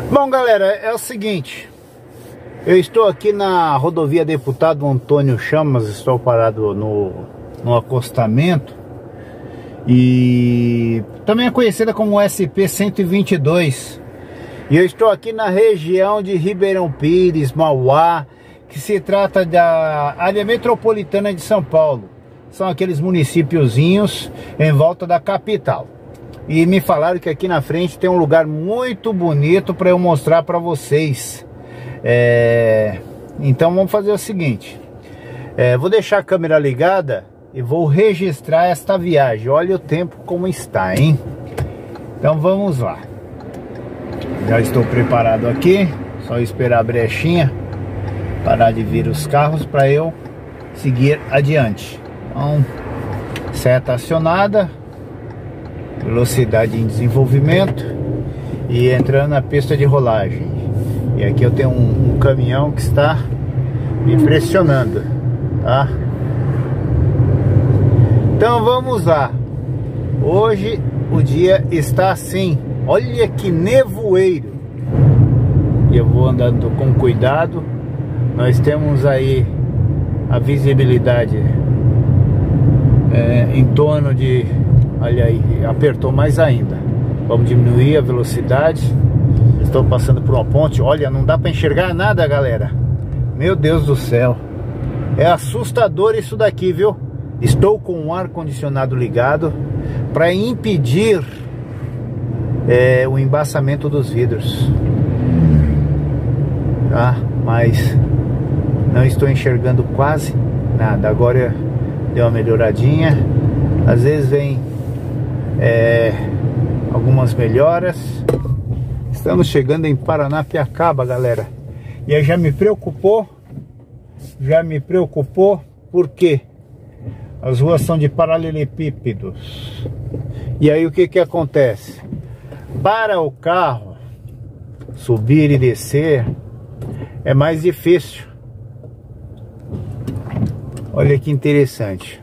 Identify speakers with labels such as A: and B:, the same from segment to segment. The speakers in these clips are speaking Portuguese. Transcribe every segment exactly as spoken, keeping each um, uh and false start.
A: Bom, galera, é o seguinte, eu estou aqui na rodovia Deputado Antônio Chamas, estou parado no, no acostamento, e também é conhecida como S P cento e vinte e dois, e eu estou aqui na região de Ribeirão Pires, Mauá, que se trata da área metropolitana de São Paulo. São aqueles municípiozinhos em volta da capital. E me falaram que aqui na frente tem um lugar muito bonito para eu mostrar para vocês. É... Então vamos fazer o seguinte. É, vou deixar a câmera ligada e vou registrar esta viagem. Olha o tempo como está, hein? Então vamos lá. Já estou preparado aqui. Só esperar a brechinha. Parar de vir os carros para eu seguir adiante. Então, seta acionada. Velocidade em desenvolvimento e entrando na pista de rolagem. E aqui eu tenho um, um caminhão que está me pressionando, tá? Então vamos lá. Hoje o dia está assim. Olha que nevoeiro. E eu vou andando com cuidado. Nós temos aí a visibilidade é, em torno de... Olha aí, apertou mais ainda. Vamos diminuir a velocidade. Estou passando por uma ponte. Olha, não dá para enxergar nada, galera. Meu Deus do céu. É assustador isso daqui, viu? Estou com o ar-condicionado ligado para impedir é, o embaçamento dos vidros. Tá? Mas não estou enxergando quase nada. Agora deu uma melhoradinha. Às vezes vem É, algumas melhoras. Estamos chegando em Paranapiacaba, galera. E aí já me preocupou Já me preocupou porque as ruas são de paralelepípedos. E aí o que que acontece? Para o carro subir e descer é mais difícil. Olha que interessante.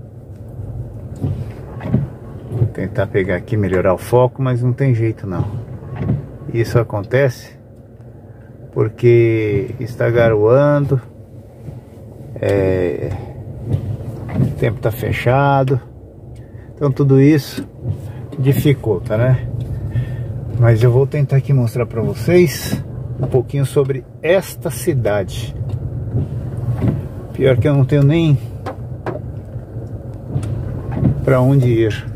A: Vou tentar pegar aqui, melhorar o foco, mas não tem jeito não. Isso acontece porque está garoando, é, o tempo está fechado, então tudo isso dificulta, né? Mas eu vou tentar aqui mostrar para vocês um pouquinho sobre esta cidade. Pior que eu não tenho nem para onde ir.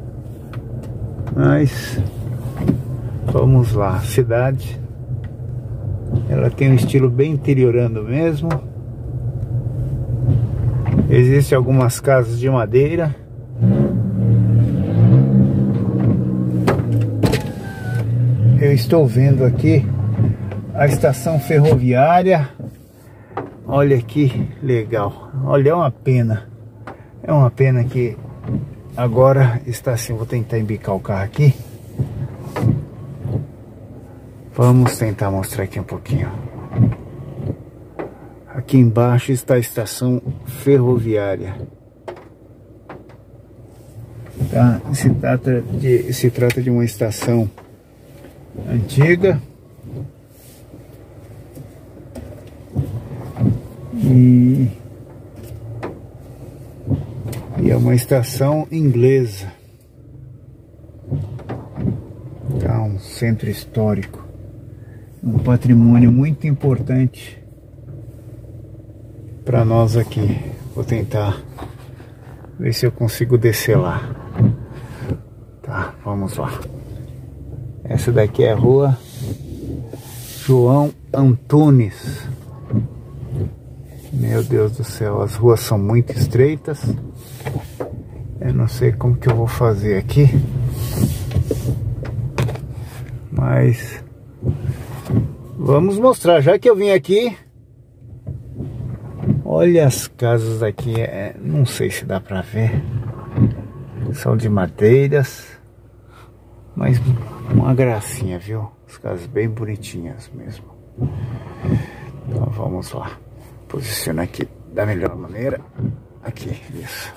A: Mas vamos lá, a cidade, ela tem um estilo bem interiorano mesmo. Existem algumas casas de madeira. Eu estou vendo aqui a estação ferroviária. Olha que legal. Olha, é uma pena. É uma pena que agora está assim. Vou tentar embicar o carro aqui. Vamos tentar mostrar aqui um pouquinho. Aqui embaixo está a estação ferroviária. Tá? Se trata de, se trata de uma estação antiga. E, e é uma estação inglesa. Tá, um centro histórico. Um patrimônio muito importante para nós aqui. Vou tentar ver se eu consigo descer lá. Tá, vamos lá. Essa daqui é a rua João Antunes. Meu Deus do céu, as ruas são muito estreitas. Eu não sei como que eu vou fazer aqui, mas vamos mostrar, já que eu vim aqui. Olha as casas aqui, é, não sei se dá pra ver. São de madeiras, mas uma gracinha, viu? As casas bem bonitinhas mesmo. Então vamos lá. Posicionar aqui da melhor maneira. Aqui, isso.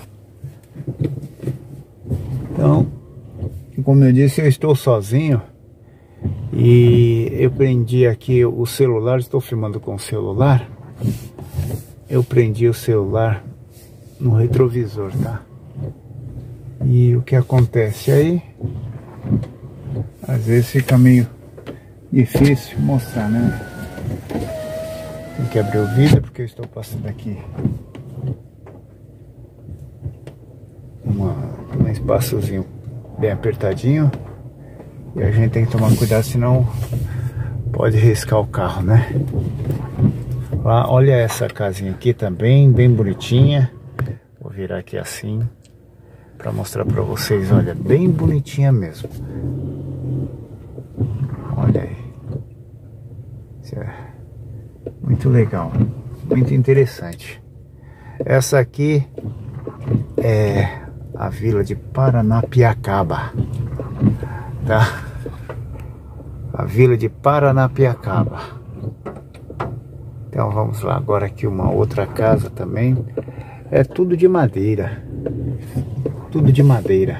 A: Então, como eu disse, eu estou sozinho. E eu prendi aqui o celular, estou filmando com o celular. Eu prendi o celular no retrovisor, tá? E o que acontece aí? Às vezes fica meio difícil mostrar, né? Tem que abrir o vidro porque eu estou passando aqui uma, um espaçozinho bem apertadinho. E a gente tem que tomar cuidado, senão pode riscar o carro, né? Lá, olha essa casinha aqui também, bem bonitinha. Vou virar aqui assim para mostrar para vocês, olha, bem bonitinha mesmo. Olha aí. Isso é muito legal, muito interessante. Essa aqui é a vila de Paranapiacaba, tá? A vila de Paranapiacaba. Então vamos lá, agora aqui uma outra casa também. É tudo de madeira. Tudo de madeira.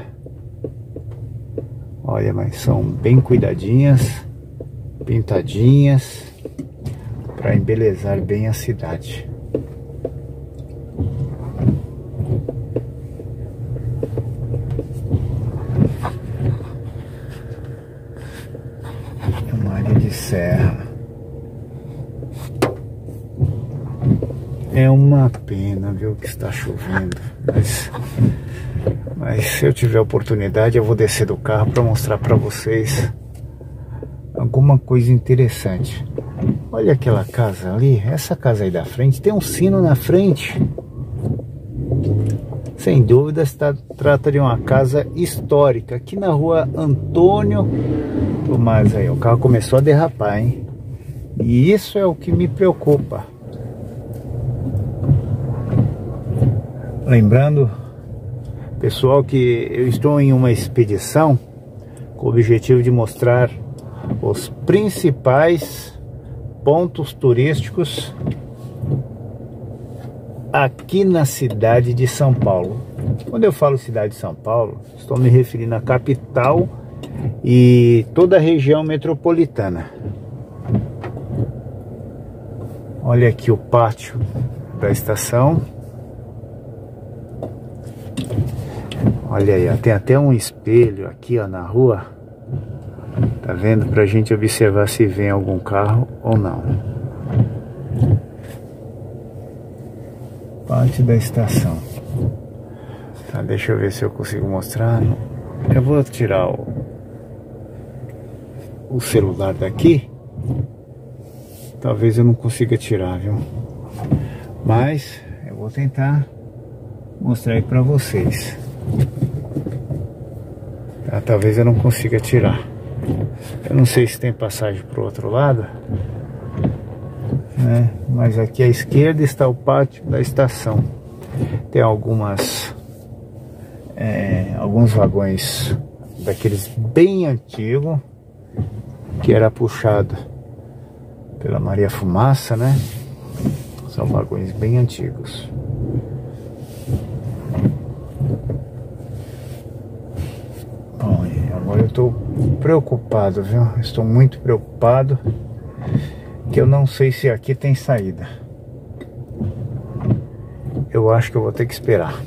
A: Olha, mas são bem cuidadinhas, pintadinhas, para embelezar bem a cidade. É uma área de serra. É uma pena, viu, que está chovendo, mas, mas se eu tiver oportunidade eu vou descer do carro para mostrar para vocês alguma coisa interessante. Olha aquela casa ali, essa casa aí da frente, tem um sino na frente. Sem dúvida se trata de uma casa histórica, aqui na rua Antônio Tomás. Aí, o carro começou a derrapar, hein? E isso é o que me preocupa. Lembrando, pessoal, que eu estou em uma expedição com o objetivo de mostrar os principais pontos turísticos aqui na cidade de São Paulo. Quando eu falo cidade de São Paulo, estou me referindo à capital e toda a região metropolitana. Olha aqui o pátio da estação. Olha aí, ó, tem até um espelho aqui, ó, na rua. Tá vendo? Pra gente observar se vem algum carro ou não. Pátio da estação. Tá, deixa eu ver se eu consigo mostrar. Eu vou tirar o, o celular daqui. Talvez eu não consiga tirar, viu? Mas eu vou tentar mostrar aí pra vocês. Tá, talvez eu não consiga tirar. Eu não sei se tem passagem pro outro lado, né? Mas aqui à esquerda está o pátio da estação. Tem algumas é, alguns vagões daqueles bem antigos, que era puxado pela Maria Fumaça, né? São vagões bem antigos. Bom, agora eu estou preocupado, viu? Estou muito preocupado, que eu não sei se aqui tem saída. Eu acho que eu vou ter que esperar.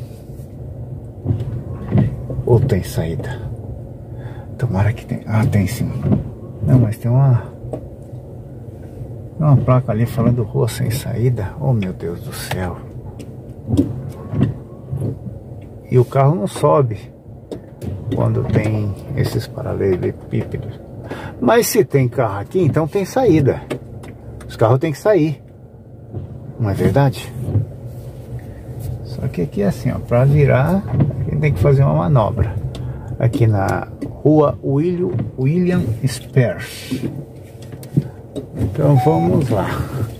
A: Ou tem saída? Tomara que tem. Ah, tem sim. Não, mas tem uma uma placa ali falando rua sem saída. Oh, meu Deus do céu. E o carro não sobe quando tem esses paralelepípedos. Mas se tem carro aqui, então tem saída. Os carros têm que sair. Não é verdade? Só que aqui é assim, ó, para virar, a gente tem que fazer uma manobra. Aqui na rua William, William Spears. Então vamos lá.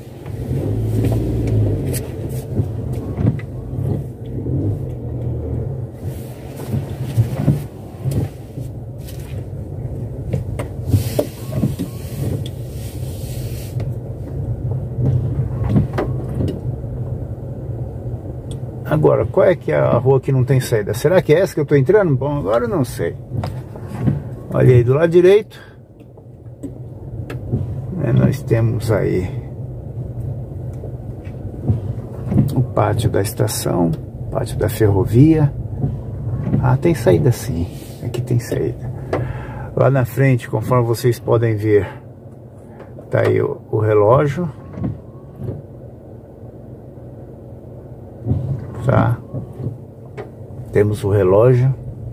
A: Agora, qual é que é a rua que não tem saída? Será que é essa que eu estou entrando? Bom, agora eu não sei. Olha aí, do lado direito É, nós temos aí o pátio da estação, pátio da ferrovia. Ah, tem saída sim, aqui tem saída. Lá na frente, conforme vocês podem ver, tá aí o, o relógio. Tá? Temos o relógio.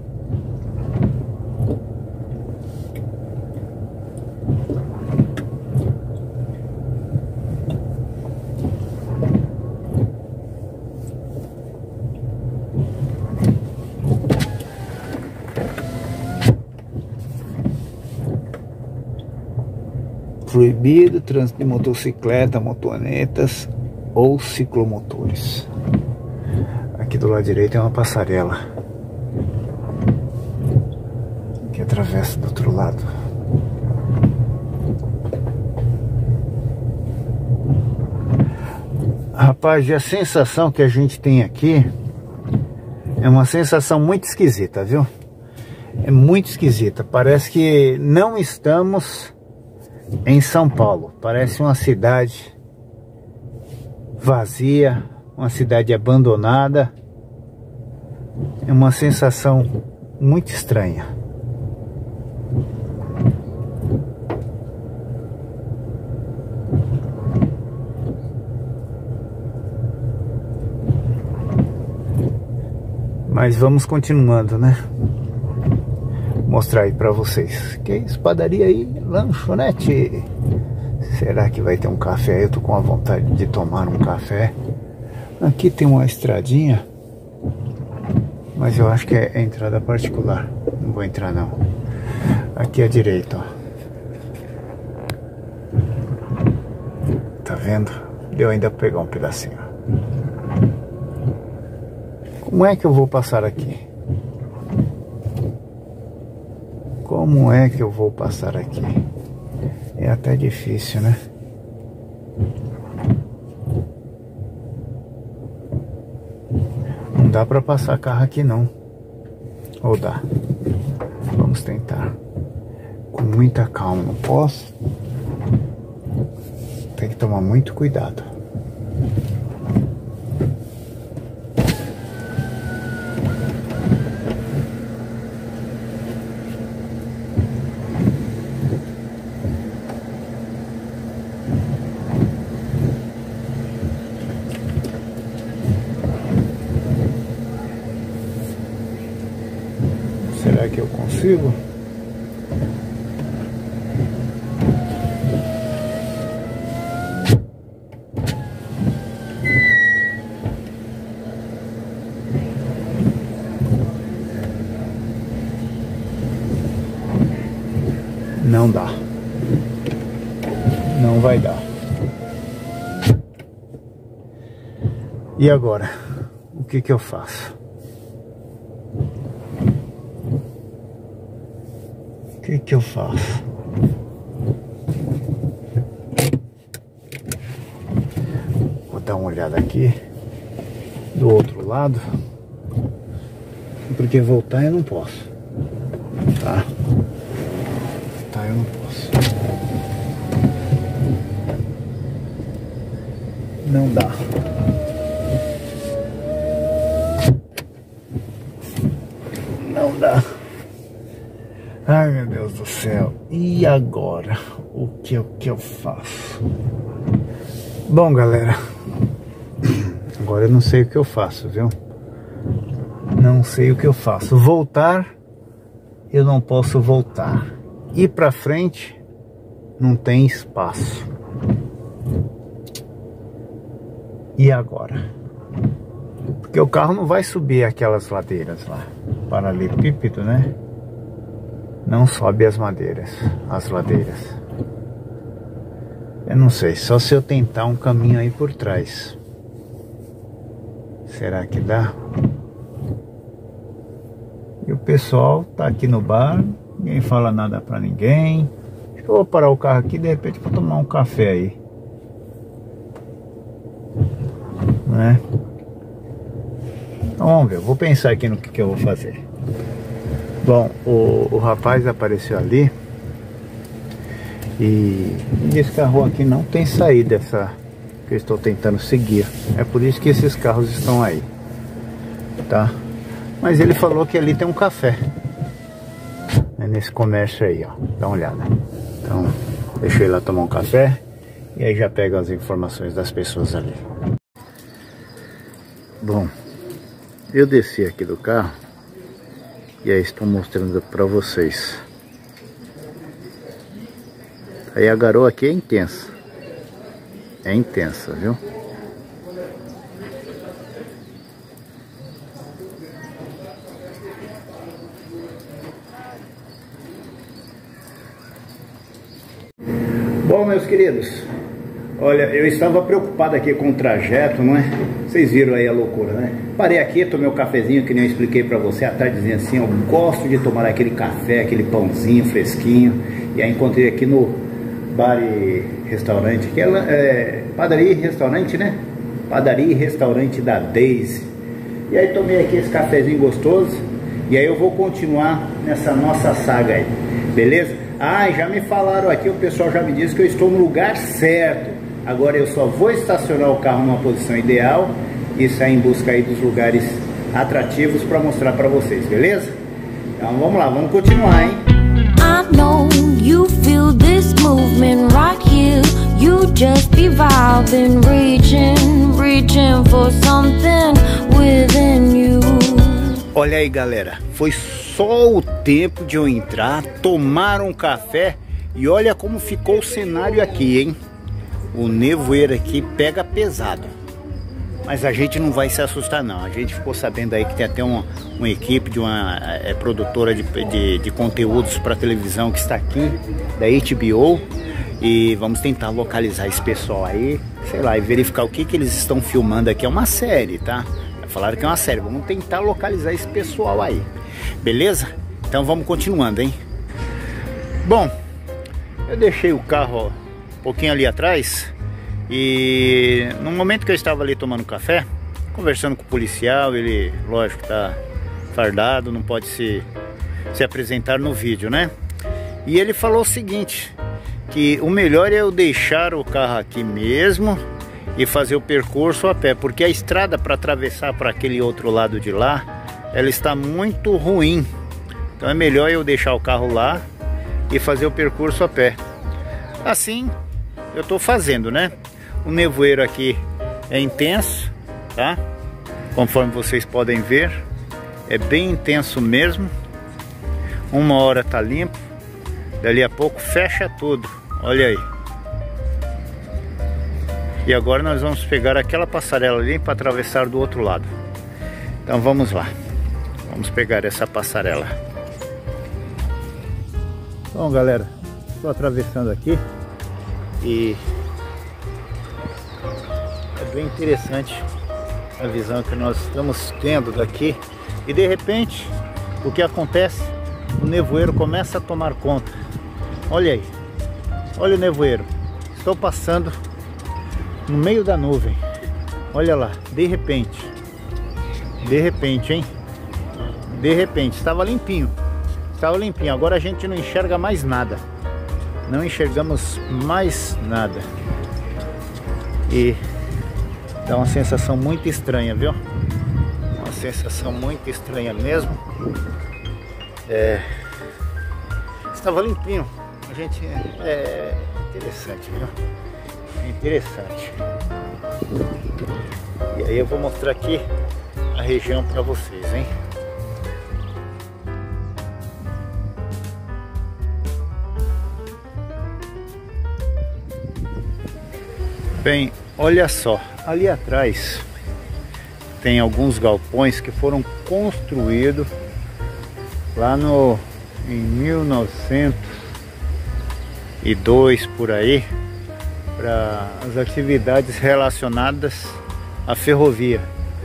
A: Proibido trânsito de motocicleta, motonetas ou ciclomotores. Aqui do lado direito é uma passarela que atravessa do outro lado. Rapaz, e a sensação que a gente tem aqui é uma sensação muito esquisita, viu? É muito esquisita. Parece que não estamos em São Paulo. Parece uma cidade vazia, uma cidade abandonada. É uma sensação muito estranha. Mas vamos continuando, né? Vou mostrar aí pra vocês. Que é isso? Padaria aí, lanchonete. Será que vai ter um café? Eu tô com a vontade de tomar um café. Aqui tem uma estradinha, mas eu acho que é entrada particular. Não vou entrar não. Aqui à direita, ó. Tá vendo? Deu ainda pra pegar um pedacinho. Como é que eu vou passar aqui? Como é que eu vou passar aqui? É até difícil, né? Não dá pra passar carro aqui não. Ou dá? Vamos tentar. Com muita calma, não posso? Tem que tomar muito cuidado. Será que eu consigo? Não dá. Não vai dar. E agora? O que que eu faço? O que que eu faço? Vou dar uma olhada aqui do outro lado, porque voltar eu não posso, tá? Voltar eu não posso. Não dá. Não dá. Ai, meu Deus do céu. E agora? O que, o que eu faço? Bom, galera, agora eu não sei o que eu faço, viu? Não sei o que eu faço. Voltar, eu não posso voltar. Ir pra frente, não tem espaço. E agora? Porque o carro não vai subir aquelas ladeiras lá. Paralelepípedo, né? Não sobe as madeiras, as ladeiras. Eu não sei, só se eu tentar um caminho aí por trás. Será que dá? E o pessoal tá aqui no bar, ninguém fala nada pra ninguém. Acho que eu vou parar o carro aqui, de repente vou tomar um café aí. Né? Então vamos ver, eu vou pensar aqui no que, que eu vou fazer. Bom, o, o rapaz apareceu ali E esse carro aqui não tem saída, essa que eu estou tentando seguir. É por isso que esses carros estão aí, tá? Mas ele falou que ali tem um café, é nesse comércio aí, ó. Dá uma olhada. Então, deixa eu ir lá tomar um café e aí já pego as informações das pessoas ali. Bom, eu desci aqui do carro e aí estou mostrando para vocês. Aí a garoa aqui é intensa. É intensa, viu? Bom, meus queridos, olha, eu estava preocupado aqui com o trajeto, não é? Vocês viram aí a loucura, né? Parei aqui, tomei um cafezinho, que nem eu expliquei pra você, à tardezinha assim, eu gosto de tomar aquele café, aquele pãozinho fresquinho. E aí encontrei aqui no bar e restaurante, que é, é padaria e restaurante, né? Padaria e restaurante da Daisy. E aí tomei aqui esse cafezinho gostoso. E aí eu vou continuar nessa nossa saga aí, beleza? Ah, já me falaram aqui, o pessoal já me disse que eu estou no lugar certo. Agora eu só vou estacionar o carro numa posição ideal e sair em busca aí dos lugares atrativos para mostrar para vocês, beleza? Então vamos lá, vamos continuar, hein?
B: I know you feel this movement right here. You just be vibing, reaching, reaching for something within you.
A: Olha aí, galera, foi só o tempo de eu entrar, tomar um café e olha como ficou o cenário aqui, hein? O nevoeiro aqui pega pesado. Mas a gente não vai se assustar não. A gente ficou sabendo aí que tem até uma, uma equipe de uma é, produtora de, de, de conteúdos para televisão que está aqui, da H B O. E vamos tentar localizar esse pessoal aí, sei lá, e verificar o que, que eles estão filmando aqui. É uma série, tá? Falaram que é uma série. Vamos tentar localizar esse pessoal aí. Beleza? Então vamos continuando, hein? Bom, eu deixei o carro ó, um pouquinho ali atrás. E no momento que eu estava ali tomando café, conversando com o policial, ele, lógico, tá fardado, não pode se, se apresentar no vídeo, né? E ele falou o seguinte, que o melhor é eu deixar o carro aqui mesmo e fazer o percurso a pé, porque a estrada para atravessar para aquele outro lado de lá, ela está muito ruim. Então é melhor eu deixar o carro lá e fazer o percurso a pé. Assim eu estou fazendo, né? O nevoeiro aqui é intenso, tá? Conforme vocês podem ver, é bem intenso mesmo. Uma hora tá limpo, dali a pouco fecha tudo. Olha aí. E agora nós vamos pegar aquela passarela ali para atravessar do outro lado. Então vamos lá. Vamos pegar essa passarela. Bom, galera, estou atravessando aqui e é bem interessante a visão que nós estamos tendo daqui. E de repente, o que acontece? O nevoeiro começa a tomar conta. Olha aí. Olha o nevoeiro. Estou passando no meio da nuvem. Olha lá, de repente. De repente, hein? De repente, estava limpinho. Estava limpinho. Agora a gente não enxerga mais nada. Não enxergamos mais nada. E dá uma sensação muito estranha, viu? Uma sensação muito estranha mesmo. É... Estava limpinho. A gente... É interessante, viu? É interessante. E aí eu vou mostrar aqui a região para vocês, hein? Bem, olha só, ali atrás tem alguns galpões que foram construídos lá no em mil novecentos e dois por aí, para as atividades relacionadas à ferrovia.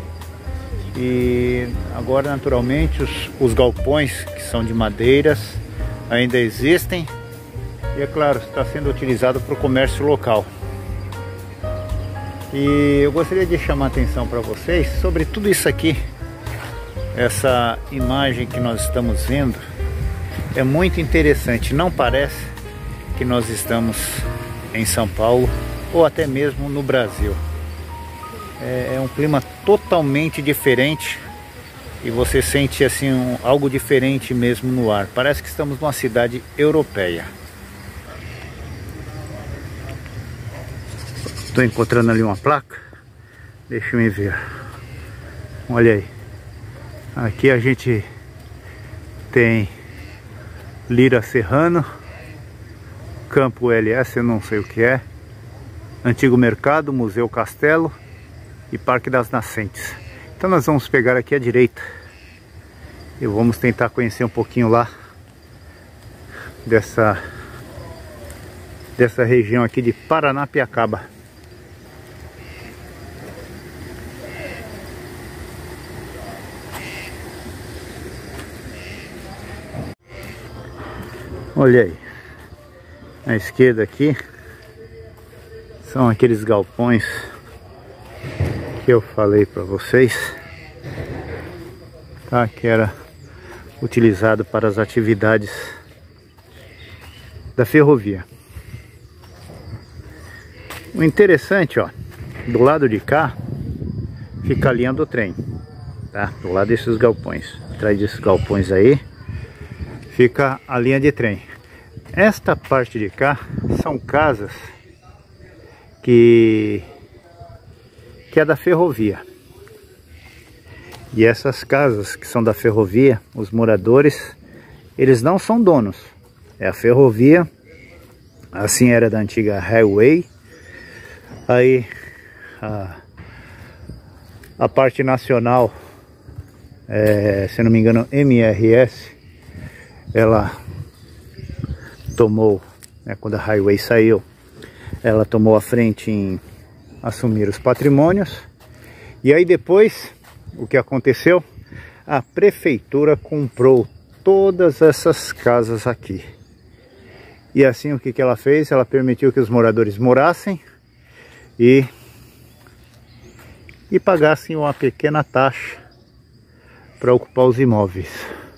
A: E agora naturalmente os, os galpões que são de madeiras ainda existem e é claro, está sendo utilizado para o comércio local. E eu gostaria de chamar a atenção para vocês sobre tudo isso aqui. Essa imagem que nós estamos vendo é muito interessante. Não parece que nós estamos em São Paulo ou até mesmo no Brasil. É, é um clima totalmente diferente e você sente assim um, algo diferente mesmo no ar. Parece que estamos numa cidade europeia. Estou encontrando ali uma placa. Deixa eu ver. Olha aí. Aqui a gente tem Lira Serrano, Campo L S, eu não sei o que é, Antigo Mercado, Museu Castelo e Parque das Nascentes. Então nós vamos pegar aqui à direita e vamos tentar conhecer um pouquinho lá dessa, dessa região aqui de Paranapiacaba. Olha aí, à esquerda aqui são aqueles galpões que eu falei para vocês, tá? Que era utilizado para as atividades da ferrovia. O interessante, ó, do lado de cá fica a linha do trem, tá? Do lado desses galpões, atrás desses galpões aí fica a linha de trem. Esta parte de cá são casas que, que é da ferrovia. E essas casas que são da ferrovia, os moradores, eles não são donos. É a ferrovia, assim era da antiga Highway. Aí a, a parte nacional, é, se não me engano, M R S, ela tomou, né, quando a Highway saiu, ela tomou a frente em assumir os patrimônios. E aí depois, o que aconteceu? A prefeitura comprou todas essas casas aqui. E assim o que, que ela fez? Ela permitiu que os moradores morassem e, e pagassem uma pequena taxa para ocupar os imóveis.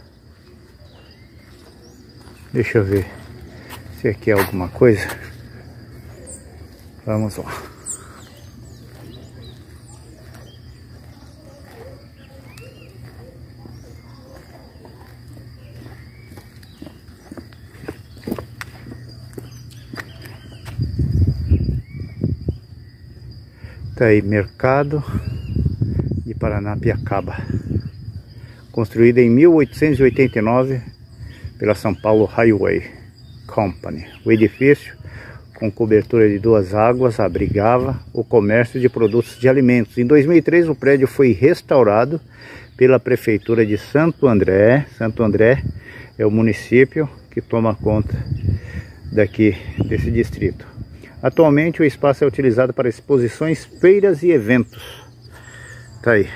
A: Deixa eu ver se aqui é alguma coisa. Vamos lá. Tá aí, Mercado de Paranapiacaba, construída em mil oitocentos e oitenta e nove pela São Paulo Highway Company. O edifício, com cobertura de duas águas, abrigava o comércio de produtos de alimentos. Em dois mil e três, o prédio foi restaurado pela Prefeitura de Santo André. Santo André é o município que toma conta daqui desse distrito. Atualmente o espaço é utilizado para exposições, feiras e eventos. Tá aí.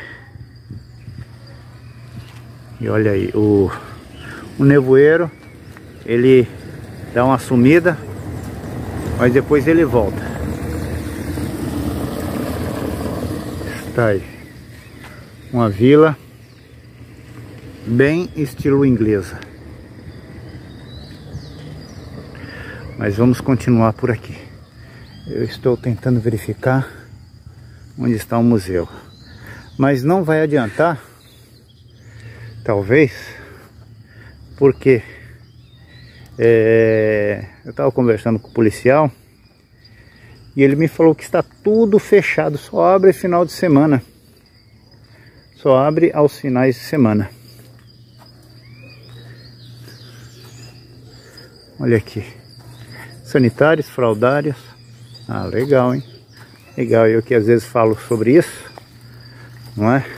A: E olha aí, o, o nevoeiro, ele dá uma sumida, mas depois ele volta. Está aí uma vila bem estilo inglesa. Mas vamos continuar por aqui. Eu estou tentando verificar onde está o museu, mas não vai adiantar, talvez, porque É, eu estava conversando com o policial e ele me falou que está tudo fechado, só abre final de semana, só abre aos finais de semana. Olha aqui, sanitários, fraudários. Ah, legal, hein? Legal, eu que às vezes falo sobre isso, não é?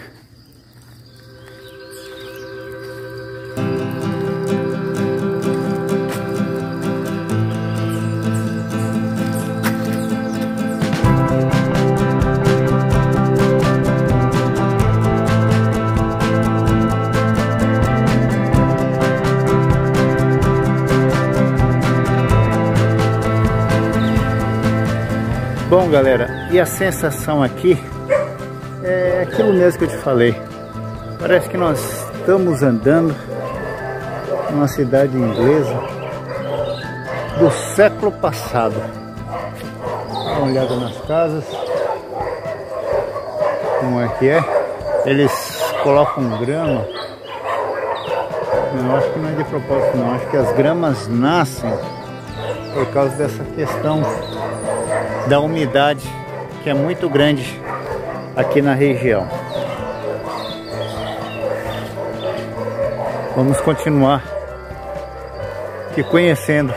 A: Bom, galera, e a sensação aqui é aquilo mesmo que eu te falei. Parece que nós estamos andando numa cidade inglesa, do século passado. Dá uma olhada nas casas, como é que é. Eles colocam grama. Eu acho que não é de propósito não, acho que as gramas nascem por causa dessa questão da umidade, que é muito grande aqui na região. Vamos continuar aqui conhecendo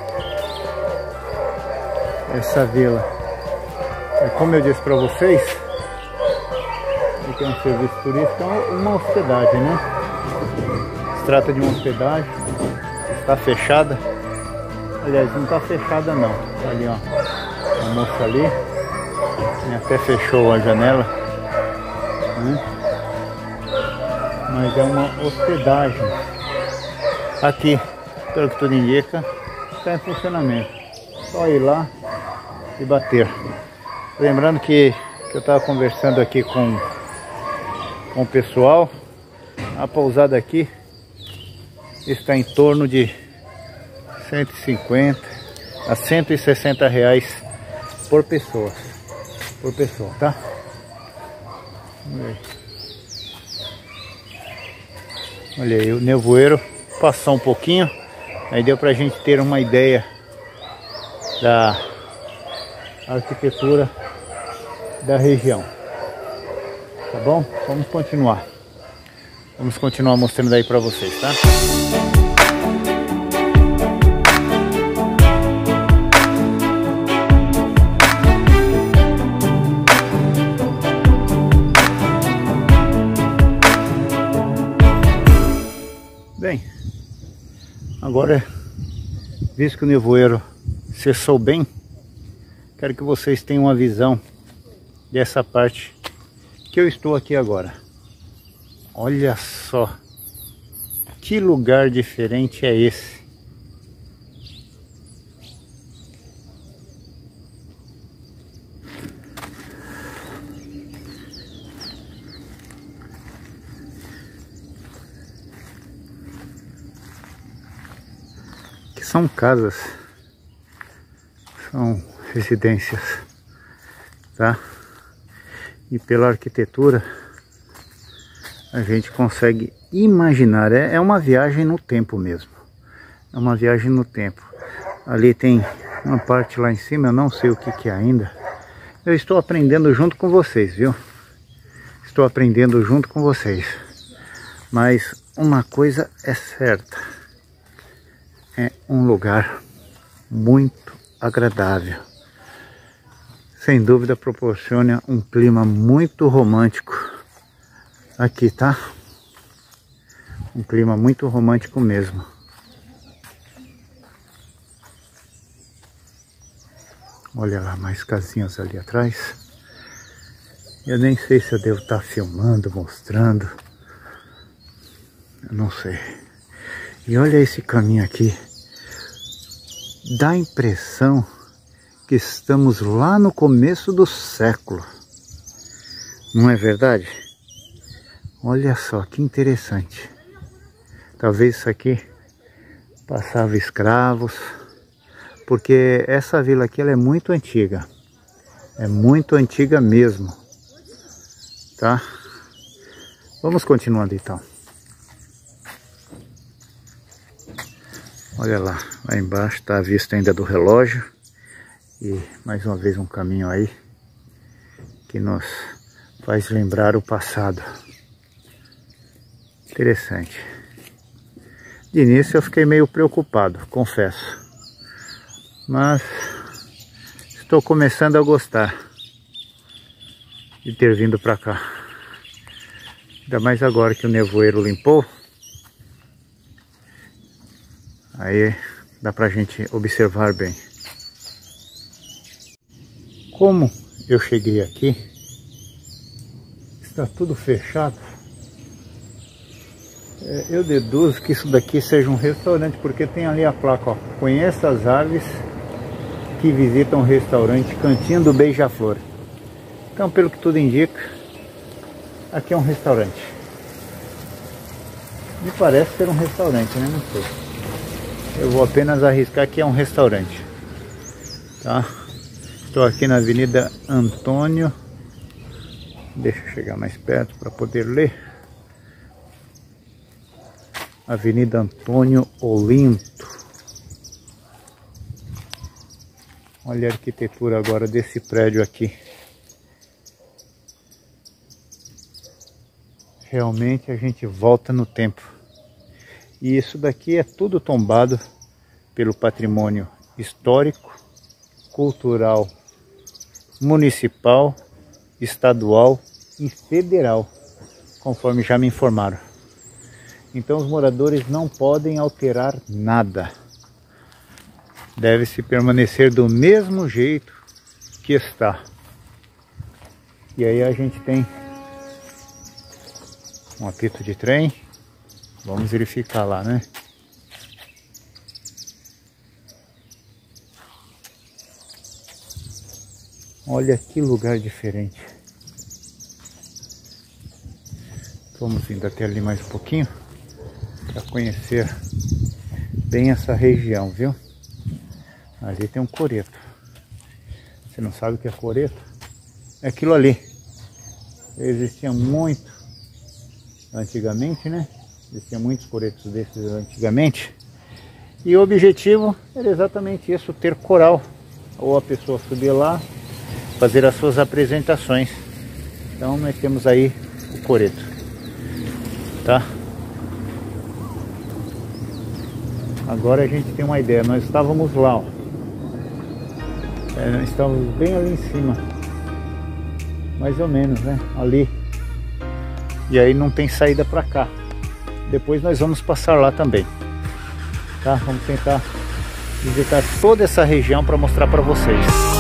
A: essa vila. É, como eu disse para vocês, aqui é um serviço turístico, é uma hospedagem, né? Se trata de uma hospedagem, está fechada. Aliás, não está fechada não. Tá ali, ó, a moça ali, e até fechou a janela, né? Mas é uma hospedagem. Aqui, pelo que tudo indica, está em funcionamento. Só ir lá e bater. Lembrando que, que eu estava conversando aqui com, com o pessoal. A pousada aqui está em torno de cento e cinquenta a cento e sessenta reais por pessoa. Por pessoa, tá? Olha aí. Olha aí, o nevoeiro passou um pouquinho. Aí deu pra gente ter uma ideia da arquitetura da região. Tá bom? Vamos continuar. Vamos continuar mostrando aí pra vocês, tá? Bem, agora, visto que o nevoeiro cessou bem, quero que vocês tenham uma visão dessa parte que eu estou aqui agora. Olha só, que lugar diferente é esse. São casas, são residências, tá? E pela arquitetura a gente consegue imaginar, é, é uma viagem no tempo mesmo, é uma viagem no tempo. Ali tem uma parte lá em cima, eu não sei o que que é ainda. Eu estou aprendendo junto com vocês, viu? Estou aprendendo junto com vocês. Mas uma coisa é certa. É um lugar muito agradável. Sem dúvida proporciona um clima muito romântico aqui, tá? Um clima muito romântico mesmo. Olha lá, mais casinhas ali atrás. Eu nem sei se eu devo estar filmando, mostrando. Eu não sei. E olha esse caminho aqui. Dá a impressão que estamos lá no começo do século. Não é verdade? Olha só que interessante. Talvez isso aqui passava escravos. Porque essa vila aqui ela é muito antiga. É muito antiga mesmo. Tá? Vamos continuando então. Olha lá, lá embaixo está a vista ainda do relógio. E mais uma vez um caminho aí que nos faz lembrar o passado. Interessante. De início eu fiquei meio preocupado, confesso. Mas estou começando a gostar de ter vindo para cá. Ainda mais agora que o nevoeiro limpou. Aí dá pra gente observar bem. Como eu cheguei aqui, está tudo fechado. É, eu deduzo que isso daqui seja um restaurante, porque tem ali a placa, ó. Conheça as aves que visitam o restaurante Cantinho do Beija-Flor. Então, pelo que tudo indica, aqui é um restaurante. Me parece ser um restaurante, né? Não sei. Eu vou apenas arriscar que é um restaurante, tá? Estou aqui na Avenida Antônio. Deixa eu chegar mais perto para poder ler. Avenida Antônio Olinto. Olha a arquitetura agora desse prédio aqui. Realmente a gente volta no tempo. E isso daqui é tudo tombado pelo patrimônio histórico, cultural, municipal, estadual e federal, conforme já me informaram. Então os moradores não podem alterar nada. Deve-se permanecer do mesmo jeito que está. E aí a gente tem um apito de trem. Vamos verificar lá, né? Olha que lugar diferente. Vamos indo até ali mais um pouquinho para conhecer bem essa região, viu? Ali tem um coreto. Você não sabe o que é coreto? É aquilo ali. Existia muito antigamente, né? Existiam muitos coretos desses antigamente. E o objetivo era exatamente isso, ter coral. Ou a pessoa subir lá, fazer as suas apresentações. Então nós temos aí o coreto, tá? Agora a gente tem uma ideia. Nós estávamos lá, ó. É, nós estávamos bem ali em cima, mais ou menos, né? Ali. E aí não tem saída para cá. Depois nós vamos passar lá também, tá? Vamos tentar visitar toda essa região para mostrar para vocês.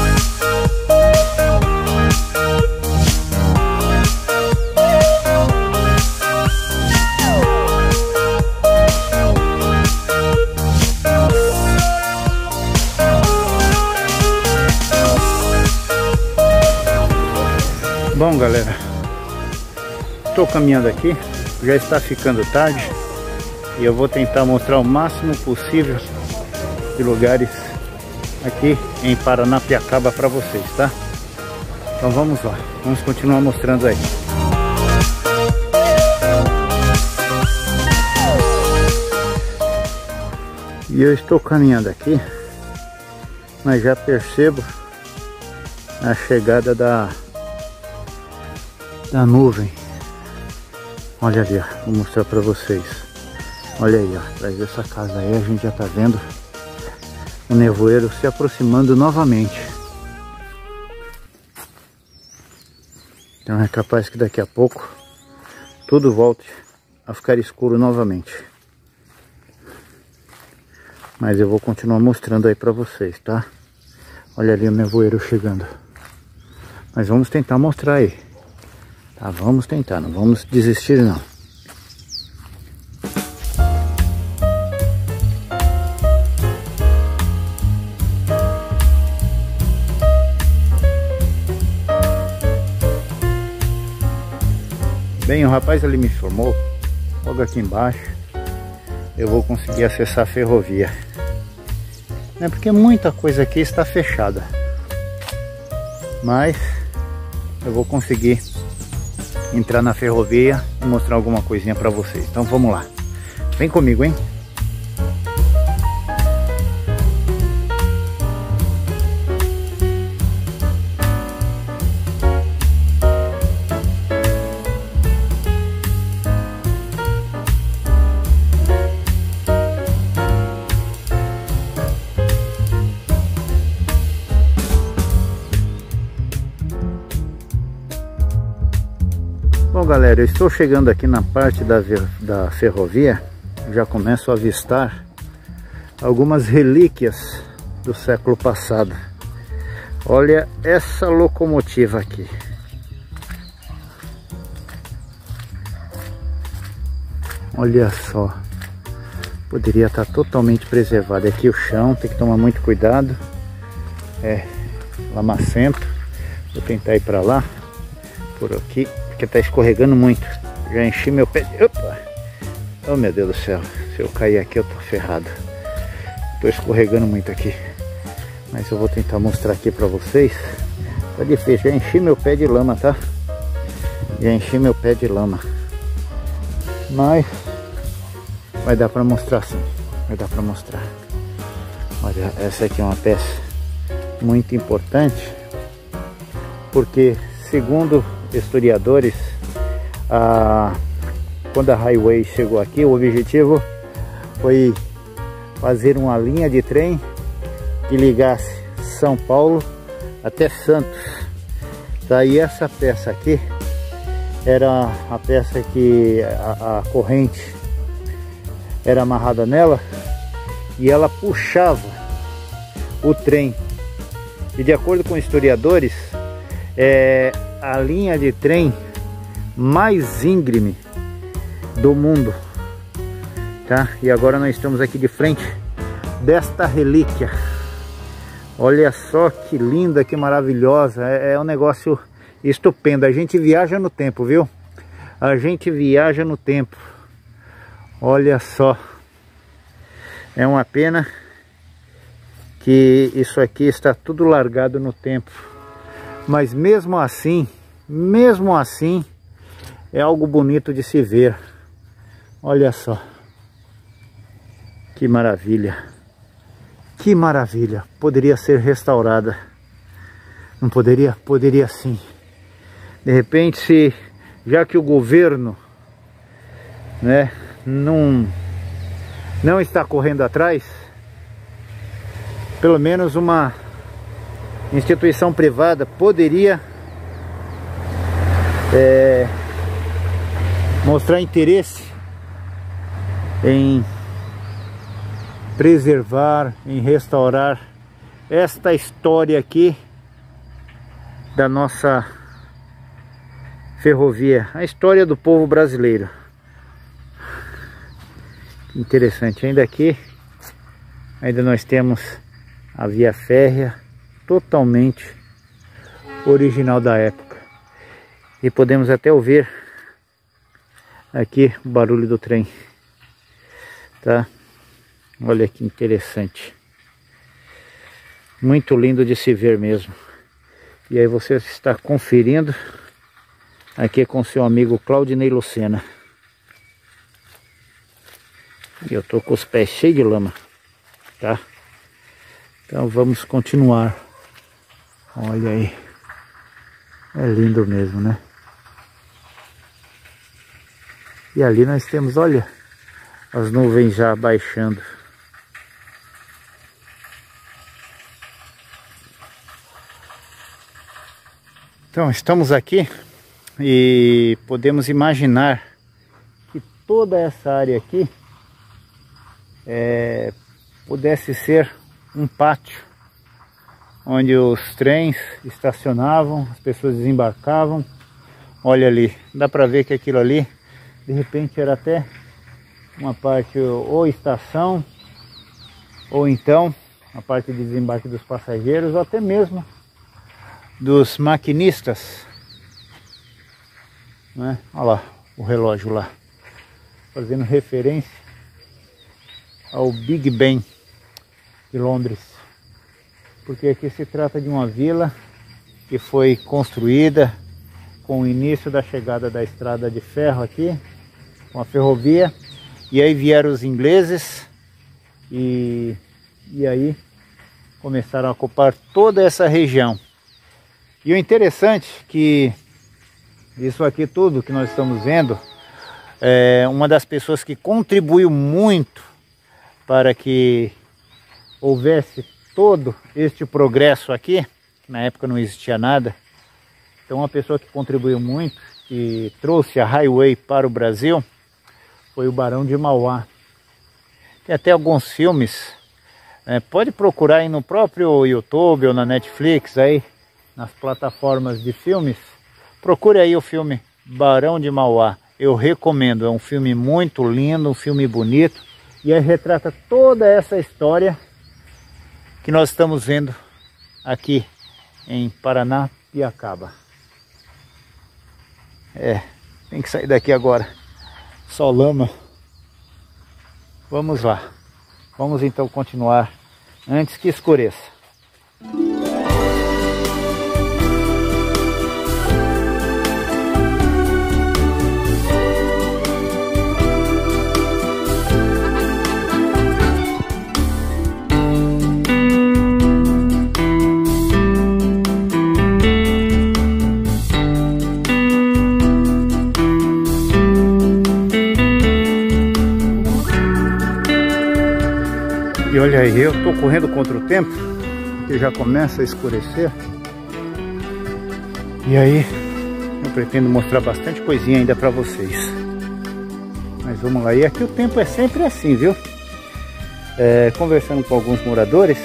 A: Bom, galera, estou caminhando aqui, já está ficando tarde e eu vou tentar mostrar o máximo possível de lugares aqui em Paranapiacaba para vocês, tá? Então vamos lá, vamos continuar mostrando aí. E eu estou caminhando aqui, mas já percebo a chegada da da nuvem. Olha ali, ó, vou mostrar para vocês. Olha aí, ó, atrás dessa casa aí a gente já tá vendo o nevoeiro se aproximando novamente. Então é capaz que daqui a pouco tudo volte a ficar escuro novamente. Mas eu vou continuar mostrando aí para vocês, tá? Olha ali o nevoeiro chegando. Mas vamos tentar mostrar aí. Tá, vamos tentar, não vamos desistir não. Bem, o rapaz ali me informou, logo aqui embaixo eu vou conseguir acessar a ferrovia. É porque muita coisa aqui está fechada, mas eu vou conseguir entrar na ferrovia e mostrar alguma coisinha para vocês. Então vamos lá, vem comigo, hein? Bom, galera, eu estou chegando aqui na parte da, da ferrovia. Já começo a avistar algumas relíquias do século passado. Olha essa locomotiva aqui. Olha só. Poderia estar totalmente preservado. Aqui o chão, tem que tomar muito cuidado. É lamacento. Vou tentar ir para lá, por aqui, porque está escorregando muito. Já enchi meu pé. Opa! Oh, meu Deus do céu, se eu cair aqui eu tô ferrado. tô escorregando muito aqui, mas eu vou tentar mostrar aqui pra vocês. Tá difícil, já enchi meu pé de lama, tá? Já enchi meu pé de lama, mas vai dar pra mostrar sim, vai dar pra mostrar. Olha, essa aqui é uma peça muito importante, porque segundo historiadores, a, quando a Highway chegou aqui, o objetivo foi fazer uma linha de trem que ligasse São Paulo até Santos. Daí essa peça aqui era a peça que a, a corrente era amarrada nela e ela puxava o trem. E de acordo com historiadores, é a linha de trem mais íngreme do mundo, tá? E agora nós estamos aqui de frente desta relíquia. Olha só que linda, que maravilhosa, é, é um negócio estupendo. A gente viaja no tempo, viu? A gente viaja no tempo. Olha só, é uma pena que isso aqui está tudo largado no tempo, mas mesmo assim, mesmo assim, é algo bonito de se ver. Olha só, que maravilha, que maravilha. Poderia ser restaurada, não poderia? Poderia sim. De repente, se já que o governo, né, não, não está correndo atrás, pelo menos uma instituição privada poderia é, mostrar interesse em preservar, em restaurar esta história aqui da nossa ferrovia, a história do povo brasileiro. Interessante, ainda aqui ainda nós temos a via férrea totalmente original da época. E podemos até ouvir aqui o barulho do trem, tá? Olha que interessante. Muito lindo de se ver mesmo. E aí você está conferindo aqui com seu amigo Claudinei Lucena. E eu tô com os pés cheios de lama, tá? Então vamos continuar. Olha aí. É lindo mesmo, né? E ali nós temos, olha, as nuvens já baixando. Então estamos aqui e podemos imaginar que toda essa área aqui é, pudesse ser um pátio onde os trens estacionavam, as pessoas desembarcavam. Olha ali, dá para ver que aquilo ali de repente era até uma parte ou estação, ou então a parte de desembarque dos passageiros, ou até mesmo dos maquinistas, né? Olha lá o relógio lá, fazendo referência ao Big Ben de Londres, porque aqui se trata de uma vila que foi construída com o início da chegada da estrada de ferro aqui, com a ferrovia, e aí vieram os ingleses e, e aí começaram a ocupar toda essa região. E o interessante é que isso aqui tudo que nós estamos vendo, é uma das pessoas que contribuiu muito para que houvesse todo este progresso aqui. Na época não existia nada. Então uma pessoa que contribuiu muito, que trouxe a Highway para o Brasil, foi o Barão de Mauá. Tem até alguns filmes, é, pode procurar aí no próprio YouTube ou na Netflix, aí nas plataformas de filmes, procure aí o filme Barão de Mauá. Eu recomendo, é um filme muito lindo, um filme bonito, e aí retrata toda essa história que nós estamos vendo aqui em Paranapiacaba. É, tem que sair daqui agora, só lama. Vamos lá, vamos então continuar antes que escureça. E olha aí, eu tô correndo contra o tempo, que já começa a escurecer. E aí, eu pretendo mostrar bastante coisinha ainda pra vocês. Mas vamos lá, e aqui o tempo é sempre assim, viu? É, conversando com alguns moradores,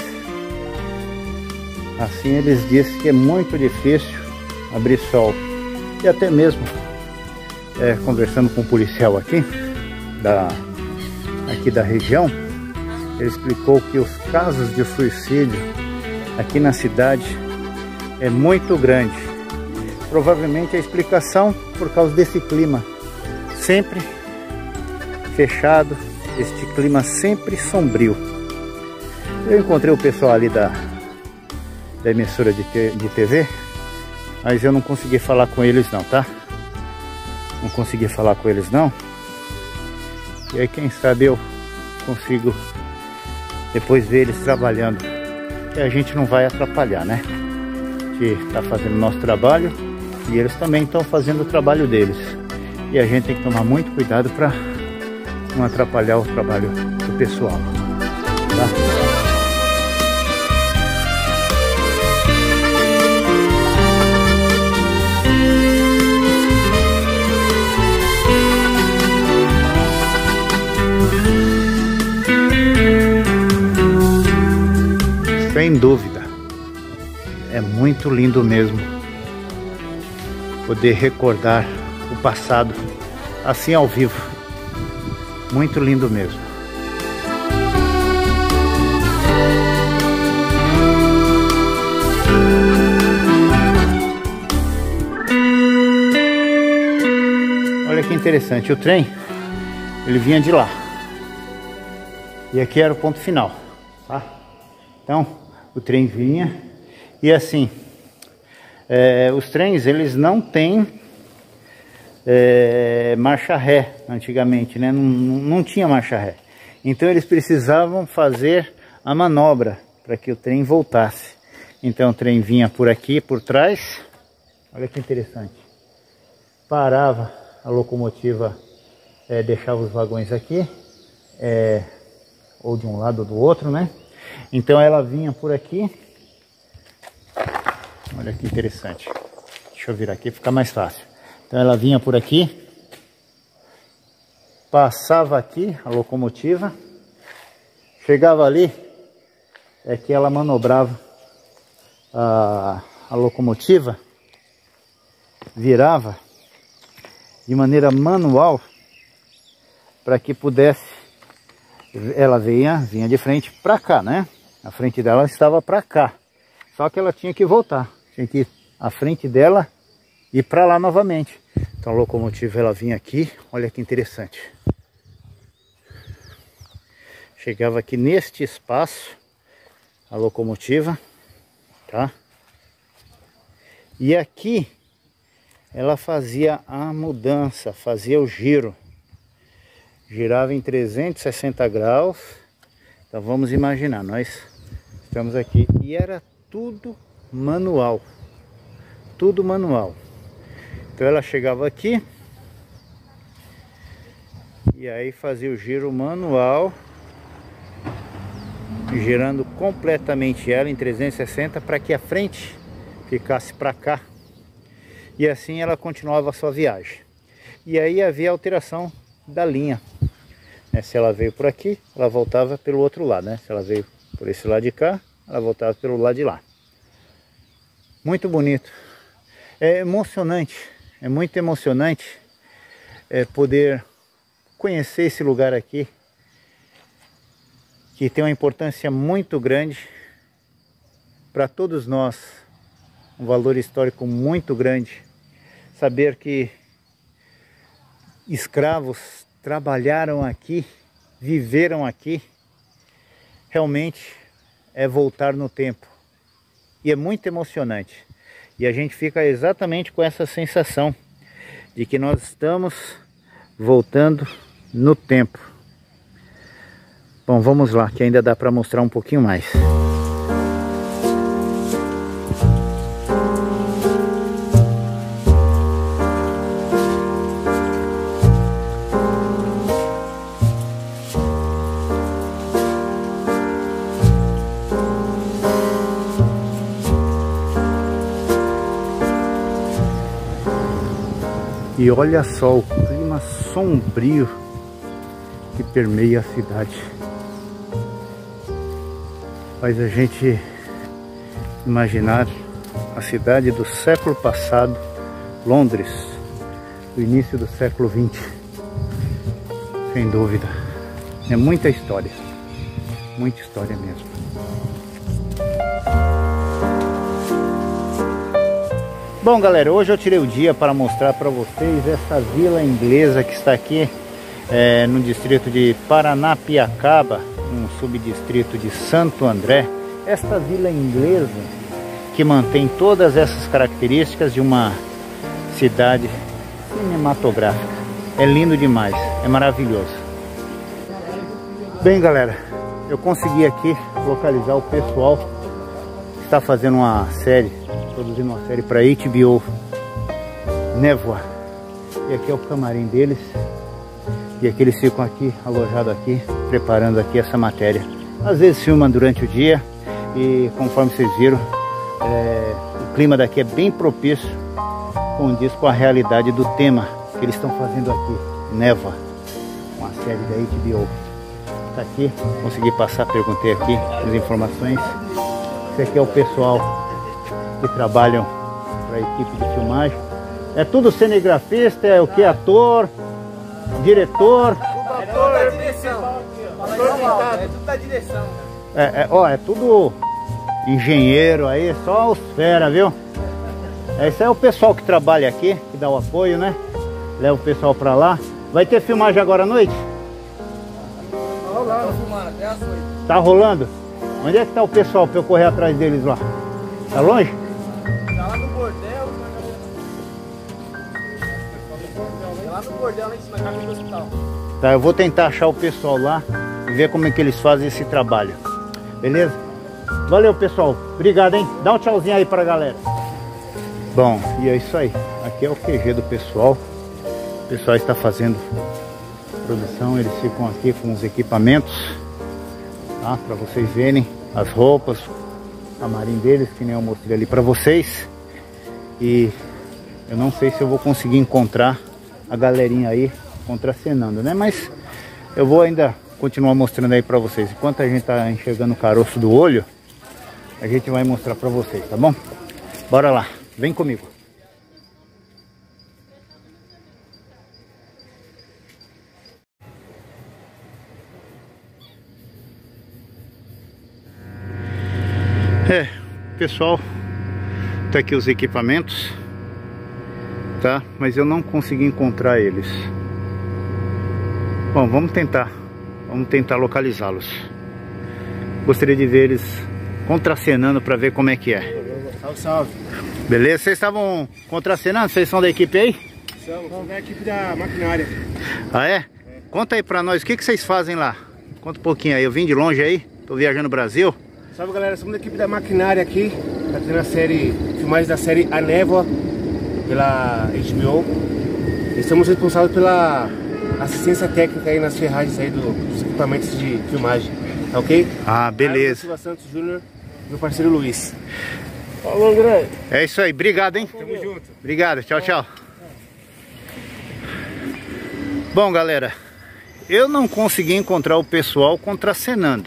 A: assim eles dizem que é muito difícil abrir sol. E até mesmo, é, conversando com um policial aqui, da, aqui da região, ele explicou que os casos de suicídio aqui na cidade é muito grande. Provavelmente a explicação por causa desse clima sempre fechado, este clima sempre sombrio. Eu encontrei o pessoal ali da, da emissora de, de T V, mas eu não consegui falar com eles não, tá? Não consegui falar com eles não. E aí quem sabe eu consigo depois ver eles trabalhando, e a gente não vai atrapalhar, né? A gente está fazendo o nosso trabalho e eles também estão fazendo o trabalho deles, e a gente tem que tomar muito cuidado para não atrapalhar o trabalho do pessoal, tá? Sem dúvida, é muito lindo mesmo poder recordar o passado assim ao vivo. Muito lindo mesmo. Olha que interessante, o trem ele vinha de lá e aqui era o ponto final, tá? Então o trem vinha e assim, é, os trens eles não têm é, marcha ré antigamente, né? Não, não tinha marcha ré. Então eles precisavam fazer a manobra para que o trem voltasse. Então o trem vinha por aqui, por trás. Olha que interessante. Parava a locomotiva, é, deixava os vagões aqui, é, ou de um lado ou do outro, né? Então ela vinha por aqui. Olha que interessante. Deixa eu virar aqui, fica mais fácil. Então ela vinha por aqui, passava aqui a locomotiva, chegava ali, é que ela manobrava a, a locomotiva, virava de maneira manual para que pudesse, ela vinha, vinha de frente para cá, né? A frente dela estava para cá, só que ela tinha que voltar, tinha que ir à frente dela e ir para lá novamente. Então a locomotiva ela vinha aqui, olha que interessante. Chegava aqui neste espaço a locomotiva, tá? E aqui ela fazia a mudança, fazia o giro. Girava em trezentos e sessenta graus. Então vamos imaginar, nós estamos aqui e era tudo manual. Tudo manual. Então ela chegava aqui e aí fazia o giro manual, girando completamente ela em trezentos e sessenta para que a frente ficasse para cá. E assim ela continuava a sua viagem. E aí havia alteração da linha. Né? Se ela veio por aqui, ela voltava pelo outro lado, né? Se ela veio por esse lado de cá, ela voltava pelo lado de lá. Muito bonito. É emocionante. É muito emocionante é, poder conhecer esse lugar aqui, que tem uma importância muito grande para todos nós, um valor histórico muito grande. Saber que escravos trabalharam aqui, viveram aqui, realmente é voltar no tempo. E é muito emocionante. E a gente fica exatamente com essa sensação de que nós estamos voltando no tempo. Bom, vamos lá, que ainda dá para mostrar um pouquinho mais. E olha só o clima sombrio que permeia a cidade. Faz a gente imaginar a cidade do século passado, Londres, do início do século vinte. Sem dúvida. É muita história. Muita história mesmo. Bom, galera, hoje eu tirei o dia para mostrar para vocês essa vila inglesa que está aqui é, no distrito de Paranapiacaba, um subdistrito de Santo André. Esta vila inglesa que mantém todas essas características de uma cidade cinematográfica. É lindo demais, é maravilhoso. Bem, galera, eu consegui aqui localizar o pessoal que está fazendo uma série, produzindo uma série para H B O, Névoa. E aqui é o camarim deles. E aqui eles ficam aqui, alojados aqui, preparando aqui essa matéria. Às vezes filmam durante o dia e, conforme vocês viram, é, o clima daqui é bem propício, condiz com a realidade do tema que eles estão fazendo aqui, Névoa, uma série da H B O. Tá aqui, consegui passar, perguntei aqui as informações. Esse aqui é o pessoal que trabalham para a equipe de filmagem. É tudo cinegrafista, é o que? Ator, diretor.
C: Tudo ator, é direção. É tudo da direção.
A: É, é, ó, é tudo engenheiro aí, só os fera, viu? Esse é o pessoal que trabalha aqui, que dá o apoio, né? Leva o pessoal pra lá. Vai ter filmagem agora à noite?
C: Tá rolando, filmando até as oito.
A: Tá rolando? Onde é que tá o pessoal pra eu correr atrás deles lá? Tá longe?
C: Tá lá no bordel. Tá lá no bordel, lá em cima, na caminho do hospital.
A: Tá, eu vou tentar achar o pessoal lá e ver como é que eles fazem esse trabalho. Beleza? Valeu, pessoal. Obrigado, hein? Dá um tchauzinho aí pra galera. Bom, e é isso aí. Aqui é o Q G do pessoal. O pessoal está fazendo produção. Eles ficam aqui com os equipamentos, tá? Pra vocês verem as roupas, o camarim deles, que nem eu mostrei ali pra vocês. E eu não sei se eu vou conseguir encontrar a galerinha aí contracenando, né? Mas eu vou ainda continuar mostrando aí pra vocês. Enquanto a gente tá enxergando o caroço do olho, a gente vai mostrar pra vocês, tá bom? Bora lá, vem comigo. É, pessoal, tá aqui os equipamentos, tá? Mas eu não consegui encontrar eles. Bom, vamos tentar, vamos tentar localizá-los. Gostaria de ver eles contracenando para ver como é que é.
C: Salve, salve.
A: Beleza? Vocês estavam contracenando? Vocês são da equipe aí?
C: Somos da equipe da maquinária.
A: Ah, é? É. Conta aí pra nós, o que, que vocês fazem lá? Conta um pouquinho aí, eu vim de longe aí, tô viajando no Brasil.
C: Salve, galera, somos da equipe da maquinária aqui. Tá tendo a série, filmagem da série A Névoa, pela H B O. Estamos responsáveis pela assistência técnica aí nas ferragens aí do, dos equipamentos de filmagem, tá ok?
A: Ah, beleza.
C: Silva Santos Júnior, meu parceiro Luiz. Falou, André.
A: É isso aí, obrigado, hein?
C: Tamo junto.
A: Obrigado, tchau, tchau. Bom, galera, eu não consegui encontrar o pessoal contracenando,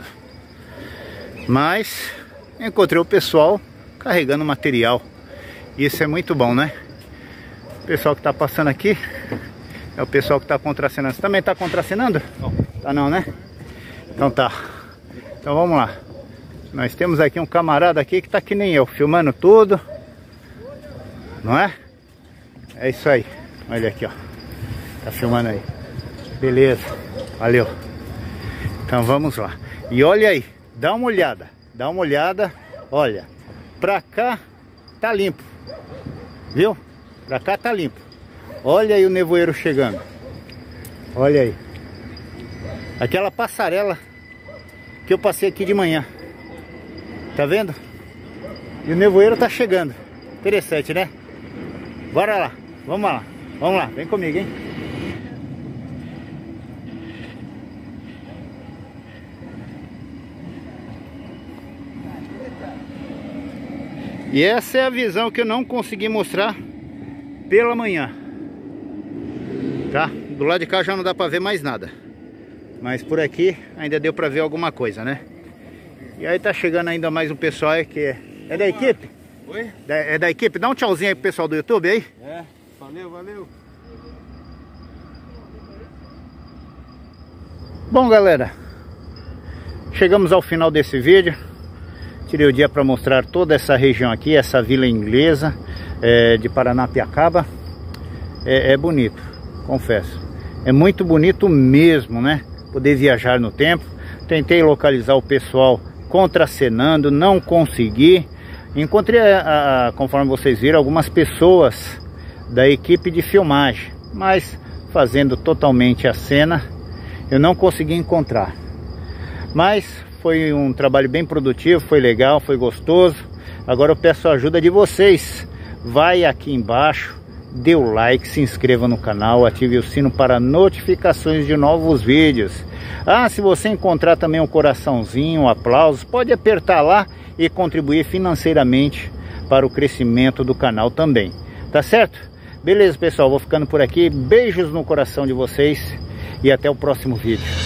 A: mas encontrei o pessoal carregando material. Isso é muito bom, né? O pessoal que tá passando aqui é o pessoal que tá contracenando. Você também tá contracenando? Não. Tá não, né? Então tá. Então vamos lá. Nós temos aqui um camarada aqui que tá que nem eu, filmando tudo. Não é? É isso aí. Olha aqui, ó. Tá filmando aí. Beleza. Valeu. Então vamos lá. E olha aí. Dá uma olhada. Dá uma olhada. Olha, pra cá tá limpo, viu? Pra cá tá limpo. Olha aí o nevoeiro chegando. Olha aí. Aquela passarela que eu passei aqui de manhã. Tá vendo? E o nevoeiro tá chegando. Interessante, né? Bora lá. Vamos lá. Vamos lá. Vem comigo, hein? E essa é a visão que eu não consegui mostrar pela manhã. Tá? Do lado de cá já não dá pra ver mais nada. Mas por aqui ainda deu pra ver alguma coisa, né? E aí tá chegando ainda mais um pessoal aí que é... É da equipe?
C: Oi?
A: Da, é da equipe? Dá um tchauzinho aí pro pessoal do YouTube aí.
C: É, valeu, valeu.
A: Bom, galera, chegamos ao final desse vídeo. Tirei o dia para mostrar toda essa região aqui, essa vila inglesa é, de Paranapiacaba. É, é bonito, confesso. É muito bonito mesmo, né? Poder viajar no tempo. Tentei localizar o pessoal contracenando, não consegui. Encontrei, a, a, conforme vocês viram, algumas pessoas da equipe de filmagem, mas fazendo totalmente a cena, eu não consegui encontrar. Mas foi um trabalho bem produtivo, foi legal, foi gostoso. Agora eu peço a ajuda de vocês. Vai aqui embaixo, dê o like, se inscreva no canal, ative o sino para notificações de novos vídeos. Ah, se você encontrar também um coraçãozinho, um aplauso, pode apertar lá e contribuir financeiramente para o crescimento do canal também. Tá certo? Beleza, pessoal, vou ficando por aqui. Beijos no coração de vocês e até o próximo vídeo.